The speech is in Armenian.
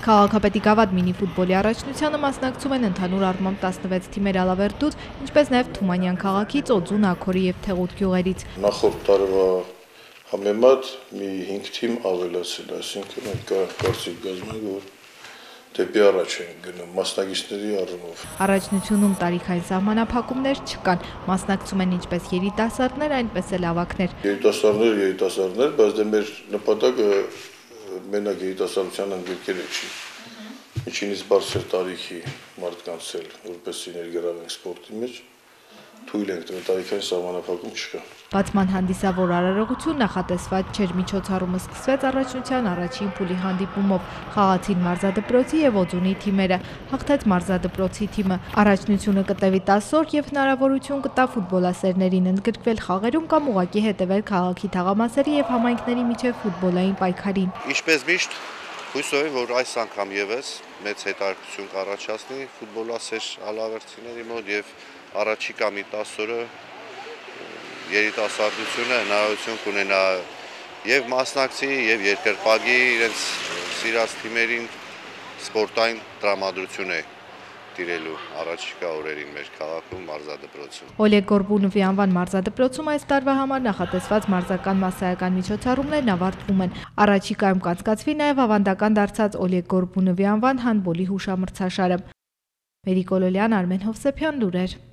Քաղաքապետի գավաթ մինի-ֆուտբոլի առաջնությանը մասնակցում են ընդհանուր առմամբ 16 թիմեր Ալավերդուց, ինչպես նաև Թումանյան քաղաքից, Օձուն, Աքորի և Թեղուտ գյուղերից։ Նախորդ տարվա համեմատ մի 5 թիմ ավելացել, այսինքն մենք կարծիք կազմենք, որ դեպի առաջ են գնում մասնակիցների առումով։ Առաջնությունում տարիքային սահմանափակումներ չկան, մասնակցում են ինչպես երիտասարդներ, այնպես էլ ավագներ։ Երիտասարդներ, բայց դե մեր նպատակը մենակ երիտասարդության ընդգրկելը չի։ Միջինից բարձր տարիքի մարդկանց էլ որպեսզի ներգրավենք սպորտի մեջ, թույլ ենք տվել, տարիքային սահմանափակում չկա։ Բացման հանդիսավոր արարողություն նախատեսված չէր, միջոցառումը սկսվեց առաջնության առաջին փուլի հանդիպումով, խաղացին մարզադպրոցի և Օձունի թիմերը, հաղթեց մարզադպրոցի թիմը։ Առաջնությունը կտևի 10 օր և հնարավորություն կտա ֆուտբոլասերներին ընդգրկվել խաղերում կամ ուղղակի հետևել քաղաքի թաղամասերի և համայնքների միջև ֆուտբոլային պայքարին։ Ինչպես միշտ, հույսով եմ, որ այս անգամ ևս մեծ հետաքրքրություն կառաջացնի ֆուտբոլասեր ալավերդիների մոտ և առաջիկա մի 10 օրը երիտասարդությունը հնարավորություն կունենա եւ մասնակցի եւ երկրպագի իրենց սիրած թիմերին սպորտային տրամադրություն է տիրելու առաջիկա օրերին մեր քաղաքում մարզադպրոցում։ Օլեգ Գորբունովի անվան մարզադպրոցում այս տարվա համար նախատեսված մարզական մասսայական միջոցառումներն ավարտվում են։ Առաջիկայում կանցկացվի նաև ավանդական դարձած Օլեգ Գորբունովի անվան հանդբոլի հուշամրցաշարը։ Մերիկ Օլոլյան, Արմեն Հովսեփյան, լուրեր։